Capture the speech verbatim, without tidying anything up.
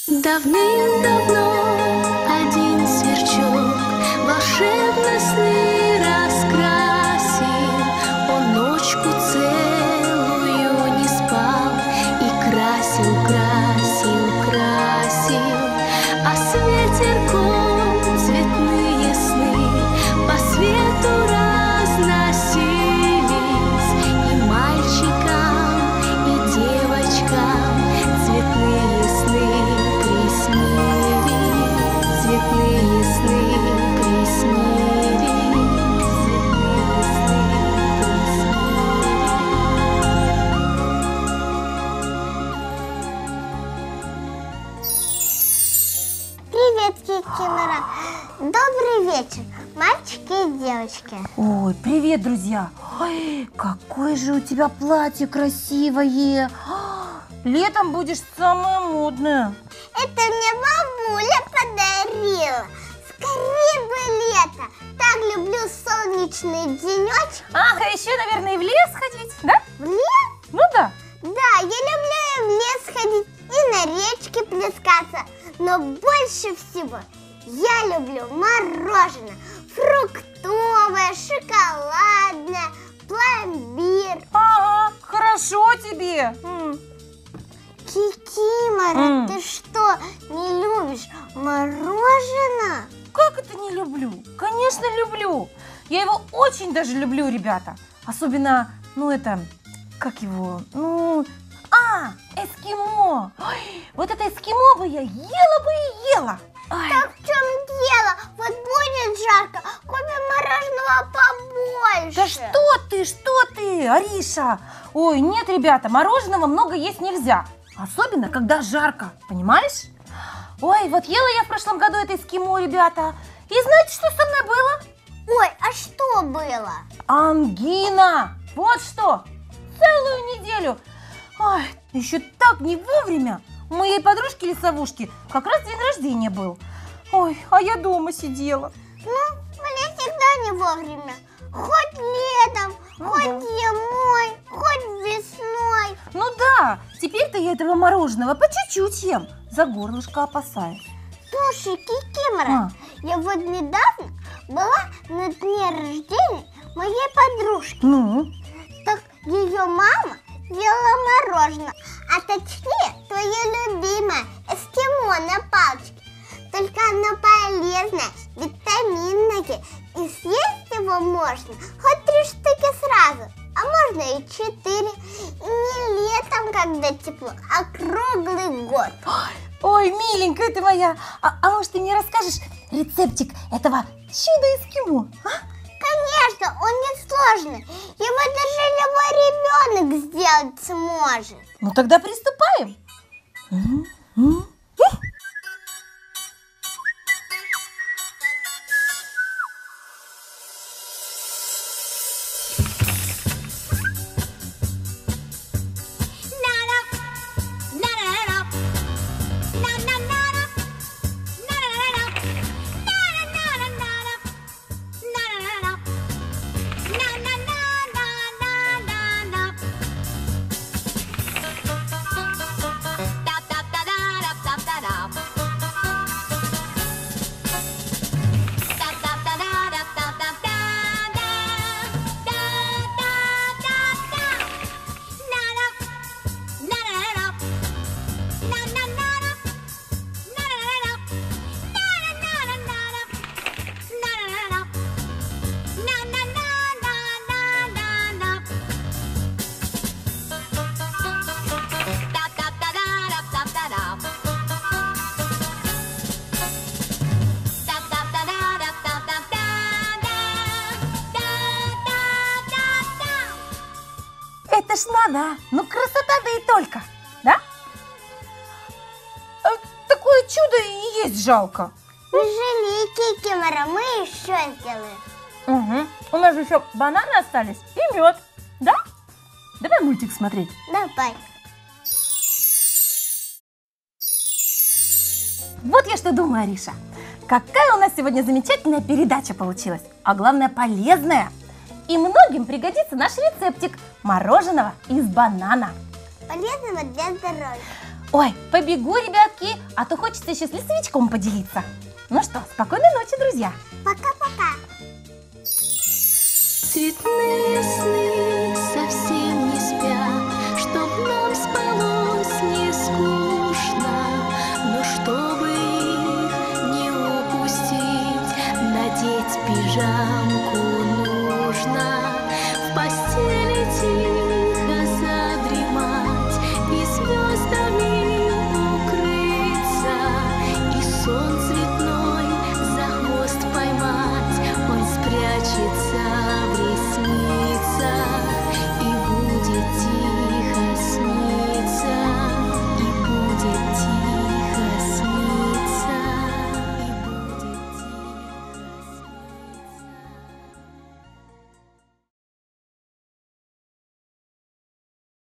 Давным-давно один сверчок волшебно сны раскрасил. Он ночку целую не спал и красил, красил, красил. А с ветерком цветные сны по свету разносились. И мальчикам, и девочкам цветные сны приснились, цветные сны приснились, цветные сны приснились. Привет, Кикимора! Добрый вечер, мальчики и девочки. Ой, привет, друзья! Ой, какое же у тебя платье красивое! Летом будешь самая модная. Это мне бабуля подарила. Скорее бы лето. Так люблю солнечный денечек. Ага, еще, наверное, и в лес ходить, да? В лес? Ну да. Да, я люблю и в лес ходить, и на речке плескаться. Но больше всего я люблю мороженое. Фруктовое, шоколадное, пломбир. Ага, хорошо тебе. М. Кикимора, М. ты что, не любишь мороженое? Как это не люблю? Конечно, люблю. Я его очень даже люблю, ребята. Особенно, ну это, как его, ну, а, эскимо. Ой, вот это эскимо бы я ела бы и ела. Ой. Так в чем дело? Вот будет жарко, купим мороженого побольше. Да что ты, что ты, Ариша? Ой, нет, ребята, мороженого много есть нельзя. Особенно, когда жарко, понимаешь? Ой, вот ела я в прошлом году это эскимо, ребята. И знаете, что со мной было? Ой, а что было? Ангина! Вот что! Целую неделю! Ой, еще так не вовремя! У моей подружки-лесовушки как раз день рождения был. Ой, а я дома сидела. Ну, мне всегда не вовремя. Хоть летом, Ну хоть да. зимой, хоть весной. Ну да, теперь-то я этого мороженого по чуть-чуть ем. За горлышко опасаюсь. Слушай, Кикимора, А. я вот недавно была на дне рождения моей подружки. Ну? Так ее мама делала мороженое, а точнее твое любимое эскимо на палочке. Только оно полезное, витаминное, и съесть его можно хоть три штуки сразу, а можно и четыре. И не летом, когда тепло, а круглый год. Ой, миленькая ты моя, а, а может ты мне расскажешь рецептик этого чудо-эскимо? А? Конечно, он не сложный, его даже любой ребенок сделать сможет. Ну тогда приступаем. М, м. Это ж надо, ну красота да и только, да? А, такое чудо и есть жалко. Не жалей, Кикимора, мы еще сделаем. Угу. У нас же еще бананы остались и мед, да? Давай мультик смотреть. Давай. Вот я что думаю, Ариша. Какая у нас сегодня замечательная передача получилась, а главное полезная. И многим пригодится наш рецептик мороженого из банана. Полезного для здоровья. Ой, побегу, ребятки, а то хочется еще с лесовичком поделиться. Ну что, спокойной ночи, друзья. Пока-пока. Цветные сны совсем